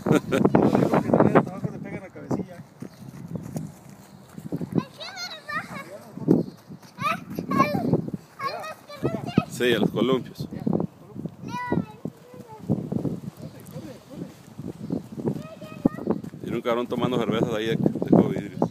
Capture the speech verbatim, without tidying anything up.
Sí, a los columpios. Y un cabrón tomando cervezas ahí de, de vidrios.